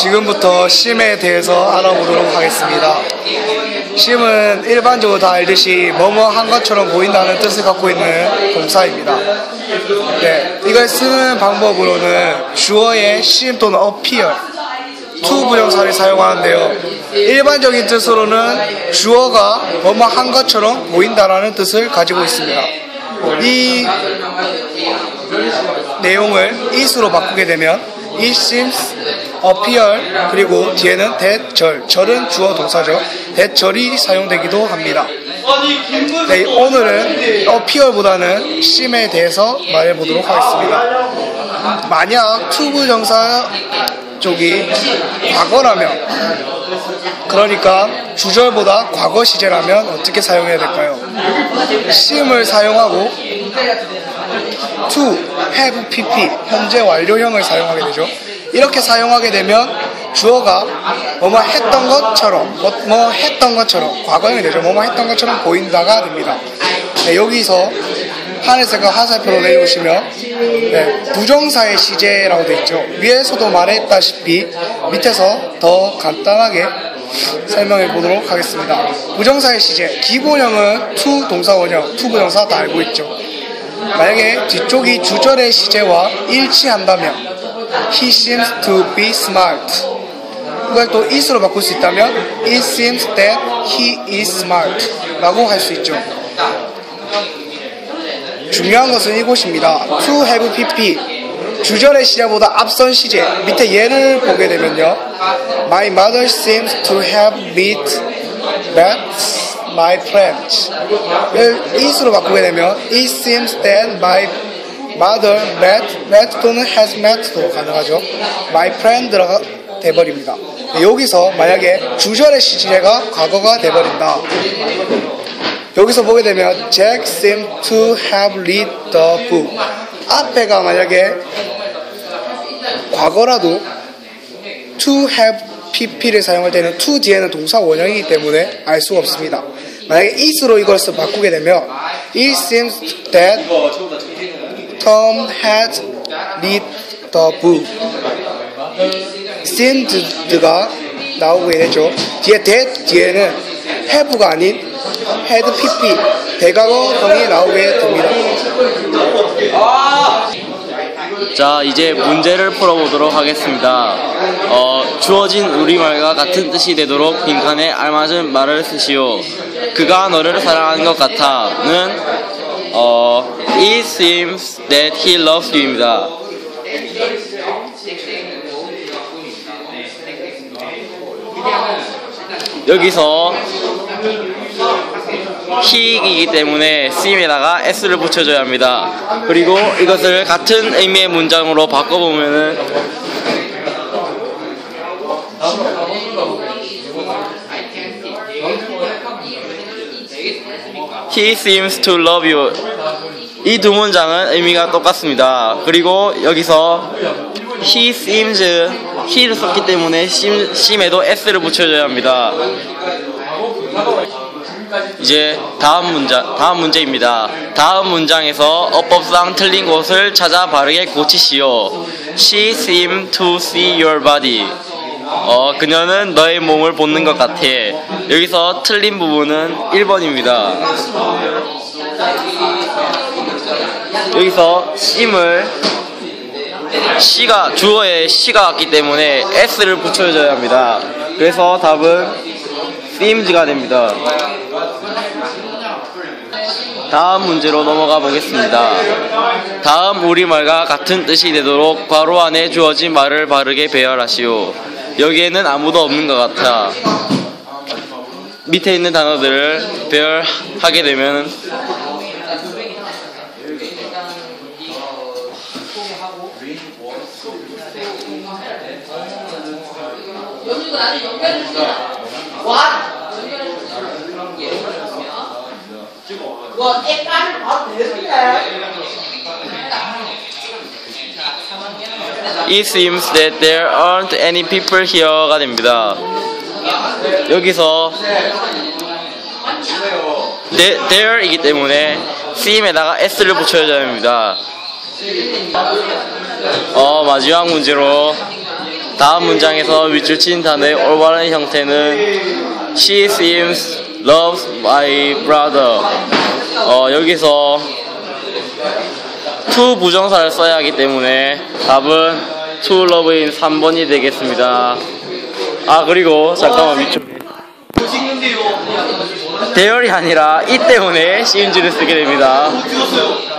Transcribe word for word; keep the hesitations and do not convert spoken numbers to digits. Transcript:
지금부터 심에 대해서 알아보도록 하겠습니다. 심은 일반적으로 다 알듯이 뭐뭐 한 것처럼 보인다는 뜻을 갖고 있는 동사입니다. 네, 이걸 쓰는 방법으로는 주어의 심 또는 appear, to 부정사를 사용하는데요. 일반적인 뜻으로는 주어가 뭐뭐 한 것처럼 보인다라는 뜻을 가지고 있습니다. 이 내용을 is로 바꾸게 되면 it seems, appear, 그리고 뒤에는 that 절, 절은 주어 동사죠. that 절이 사용되기도 합니다. 네, 오늘은 appear보다는 심에 대해서 말해보도록 하겠습니다. 만약 to 부정사 쪽이 과거라면, 그러니까 주절보다 과거 시제라면 어떻게 사용해야 될까요? 심을 사용하고 to, have, pp, 현재 완료형을 사용하게 되죠. 이렇게 사용하게 되면 주어가 뭐뭐 했던 것처럼, 뭐, 뭐 했던 것처럼, 과거형이 되죠. 뭐뭐 했던 것처럼 보인다가 됩니다. 네, 여기서 하늘색과 화살표로 내려오시면 네, 부정사의 시제라고 되어 있죠. 위에서도 말했다시피 밑에서 더 간단하게 설명해 보도록 하겠습니다. 부정사의 시제, 기본형은 to 동사 원형, to 부정사 다 알고 있죠. 만약에 뒤쪽이 주절의 시제와 일치한다면 He seems to be smart, 이걸 또 is로 바꿀 수 있다면 It seems that he is smart 라고 할 수 있죠. 중요한 것은 이곳입니다. to have pp, 주절의 시제보다 앞선 시제, 밑에 예를 보게 되면요, My mother seems to have met met my friends, 를 is로 바꾸게 되면 It seems that my mother met, met 또는 has met도 가능하죠. my friend가 돼버립니다. 여기서 만약에 주절의 시제가 과거가 돼버린다, 여기서 보게 되면 Jack seemed to have read the book, 앞에가 만약에 과거라도 to have pp를 사용할 때는 to 뒤에는 동사 원형이기 때문에 알 수가 없습니다. 만약에 is로 이것을 바꾸게 되면 It seems that Tom had read the book, seemed가 나오게 되죠. 뒤에 that 뒤에는 have가 아닌 had pp, 대과거형이 나오게 됩니다. 자, 이제 문제를 풀어보도록 하겠습니다. 어, 주어진 우리말과 같은 뜻이 되도록 빈칸에 알맞은 말을 쓰시오. 그가 너를 사랑하는 것 같아는 어, It seems that he loves you입니다. 여기서 he이기 때문에 seem에다가 s를 붙여줘야 합니다. 그리고 이것을 같은 의미의 문장으로 바꿔보면은 He seems to love you. 이 두 문장은 의미가 똑같습니다. 그리고 여기서 He seems, he를 썼기 때문에 seem에도 s를 붙여줘야 합니다. 이제 다음 문장, 다음 문제입니다. 다음 문장에서 어법상 틀린 곳을 찾아 바르게 고치시오. She seemed to see your body. 어, 그녀는 너의 몸을 보는 것 같아. 여기서 틀린 부분은 일 번입니다. 여기서 seem을 C가, 주어에 C가 왔기 때문에 S를 붙여줘야 합니다. 그래서 답은 seems가 됩니다. 다음 문제로 넘어가 보겠습니다. 다음 우리말과 같은 뜻이 되도록 괄호 안에 주어진 말을 바르게 배열하시오. 여기에는 아무도 없는 것 같아. 밑에 있는 단어들을 배열하게 되면 It seems that there aren't any people here가 됩니다. 여기서 there이기 때문에 seem에다가 s를 붙여줘야 합니다. 어, 마지막 문제로 다음 문장에서 밑줄 친 단어의 올바른 형태는 She seems loves my brother. 어, 여기서 to 부정사를 써야 하기 때문에 답은 to love인 삼 번이 되겠습니다. 아, 그리고 잠깐만 밑줄. 대열이 아니라 이 때문에 씨엔지를 쓰게 됩니다.